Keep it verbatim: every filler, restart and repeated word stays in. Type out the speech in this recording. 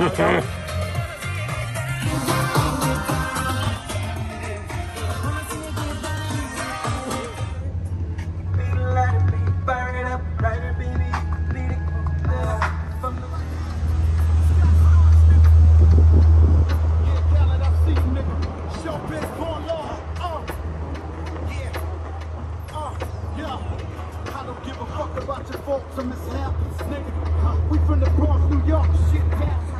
I don't give a fuck about your faults or mishaps, nigga. We from the Bronx, New York, shit happens.